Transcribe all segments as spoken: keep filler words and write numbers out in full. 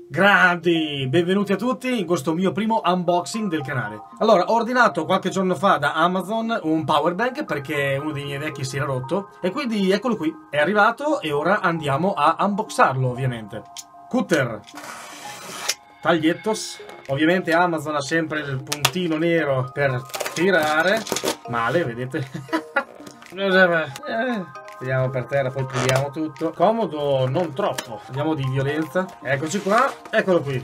Grandi! Benvenuti a tutti in questo mio primo unboxing del canale. Allora, ho ordinato qualche giorno fa da Amazon un powerbank perché uno dei miei vecchi si era rotto e quindi eccolo qui, è arrivato e ora andiamo a unboxarlo ovviamente. Cutter, tagliettos, ovviamente Amazon ha sempre il puntino nero per tirare, male, vedete? Tiriamo per terra, poi puliamo tutto. Comodo non troppo. Andiamo di violenza. Eccoci qua. Eccolo qui.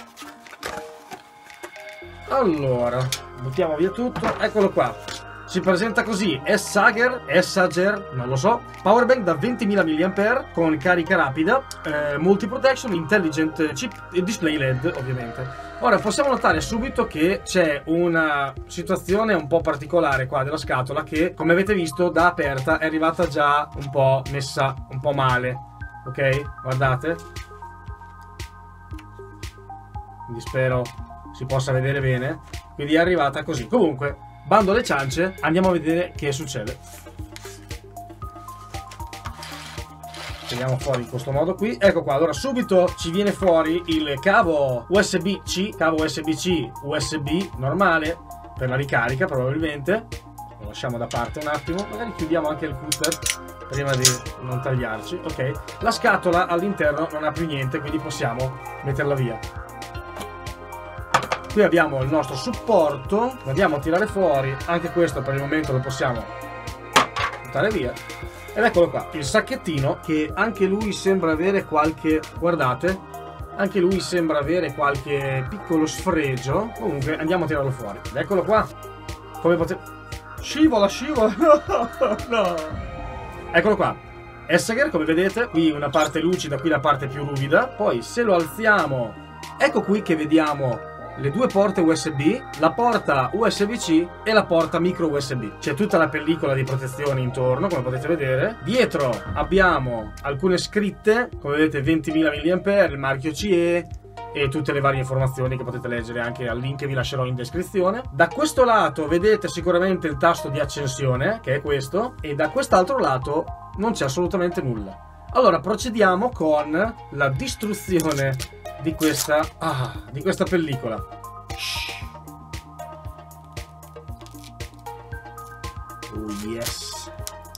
Allora, buttiamo via tutto. Eccolo qua. Si presenta così. Essager, Essager, non lo so. Powerbank da ventimila milliampere con carica rapida, eh, multi-protection, intelligent chip e display L E D ovviamente. Ora possiamo notare subito che c'è una situazione un po' particolare qua della scatola che, come avete visto, da aperta è arrivata già un po' messa un po' male. Ok? Guardate. Quindi spero si possa vedere bene. Quindi è arrivata così. Comunque, bando alle ciance, andiamo a vedere che succede. Tiriamo fuori in questo modo qui. Ecco qua, allora subito ci viene fuori il cavo U S B C, cavo U S B C U S B normale per la ricarica probabilmente. Lo lasciamo da parte un attimo, magari chiudiamo anche il cutter prima di non tagliarci. Ok, la scatola all'interno non ha più niente, quindi possiamo metterla via. Qui abbiamo il nostro supporto, lo andiamo a tirare fuori, anche questo per il momento lo possiamo buttare via. Ed eccolo qua, il sacchettino che anche lui sembra avere qualche, guardate, anche lui sembra avere qualche piccolo sfregio. Comunque andiamo a tirarlo fuori. Ed eccolo qua, come potete... Scivola, scivola, no! Eccolo qua, Essager, come vedete, qui una parte lucida, qui la parte più ruvida. Poi se lo alziamo, ecco qui che vediamo le due porte U S B, la porta U S B C e la porta micro U S B. C'è tutta la pellicola di protezione intorno, come potete vedere. Dietro abbiamo alcune scritte, come vedete ventimila milliampere, il marchio C E e tutte le varie informazioni che potete leggere anche al link che vi lascerò in descrizione. Da questo lato vedete sicuramente il tasto di accensione, che è questo, e da quest'altro lato non c'è assolutamente nulla. Allora procediamo con la distruzione di questa ah, di questa pellicola. Oh yes.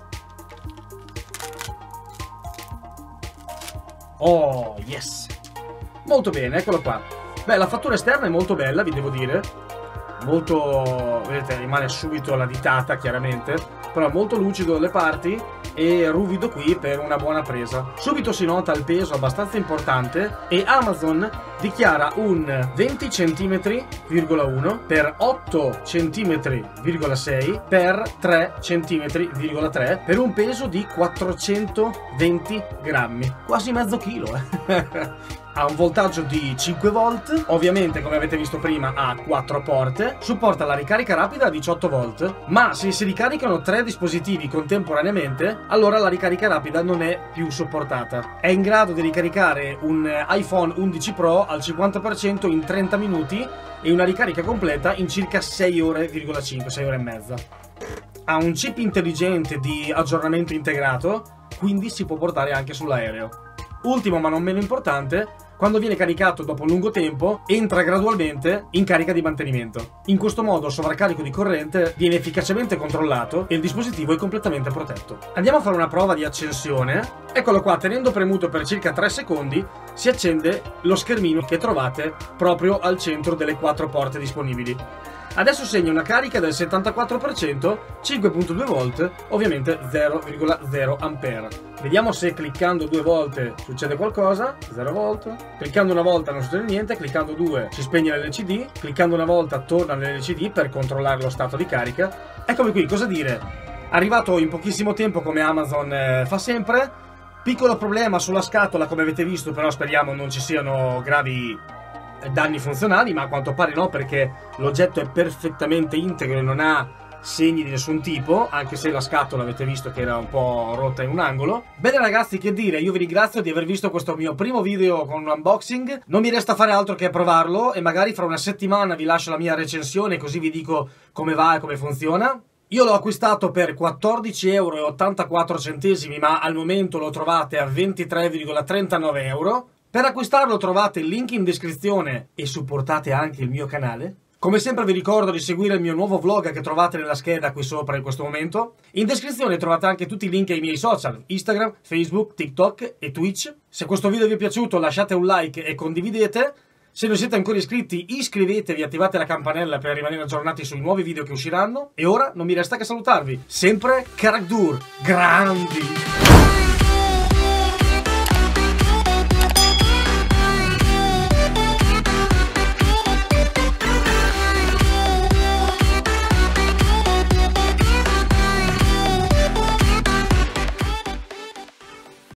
Oh yes. Molto bene, eccolo qua. Beh, la fattura esterna è molto bella, vi devo dire. Molto, vedete, rimane subito la ditata chiaramente, però molto lucido le parti e ruvido qui per una buona presa. Subito si nota il peso abbastanza importante e Amazon dichiara un venti centimetri virgola uno per otto centimetri virgola sei per tre centimetri virgola tre per un peso di quattrocentoventi grammi, quasi mezzo chilo eh. Ha un voltaggio di cinque volt, ovviamente come avete visto prima ha quattro porte, supporta la ricarica rapida a diciotto volt, ma se si ricaricano tre dispositivi contemporaneamente, allora la ricarica rapida non è più supportata. È in grado di ricaricare un iPhone undici Pro al cinquanta per cento in trenta minuti e una ricarica completa in circa sei ore virgola cinque, sei ore e mezza. Ha un chip intelligente di aggiornamento integrato, quindi si può portare anche sull'aereo. Ultimo ma non meno importante, quando viene caricato dopo un lungo tempo, entra gradualmente in carica di mantenimento. In questo modo il sovraccarico di corrente viene efficacemente controllato e il dispositivo è completamente protetto. Andiamo a fare una prova di accensione. Eccolo qua, tenendo premuto per circa tre secondi si accende lo schermino che trovate proprio al centro delle quattro porte disponibili. Adesso segna una carica del settantaquattro per cento, cinque virgola due volt, ovviamente zero virgola zero ampere. Vediamo se cliccando due volte succede qualcosa, zero volt. Cliccando una volta non succede niente, cliccando due si spegne l'L C D, cliccando una volta torna l'L C D per controllare lo stato di carica. Eccomi qui, cosa dire? Arrivato in pochissimo tempo come Amazon eh, fa sempre. Piccolo problema sulla scatola come avete visto, però speriamo non ci siano gravi danni funzionali, ma a quanto pare no, perché l'oggetto è perfettamente integro e non ha segni di nessun tipo, anche se la scatola avete visto che era un po' rotta in un angolo. Bene ragazzi, che dire, io vi ringrazio di aver visto questo mio primo video con un unboxing. Non mi resta fare altro che provarlo e magari fra una settimana vi lascio la mia recensione, così vi dico come va e come funziona. Io l'ho acquistato per quattordici e ottantaquattro centesimi, ma al momento lo trovate a ventitré virgola trentanove euro. Per acquistarlo trovate il link in descrizione e supportate anche il mio canale. Come sempre vi ricordo di seguire il mio nuovo vlog che trovate nella scheda qui sopra in questo momento. In descrizione trovate anche tutti i link ai miei social, Instagram, Facebook, TikTok e Twitch. Se questo video vi è piaciuto lasciate un like e condividete. Se non siete ancora iscritti iscrivetevi e attivate la campanella per rimanere aggiornati sui nuovi video che usciranno. E ora non mi resta che salutarvi. Sempre Karakdur, grandi!